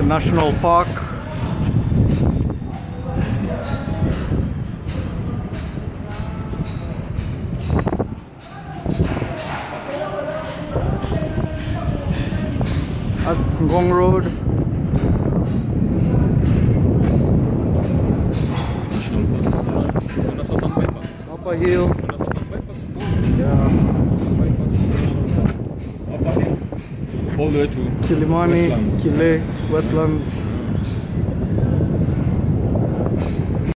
National Park. That's Ngong Road. Upper Hill. Yeah. All the way to Kilimani, Westlands. Kile, Westlands.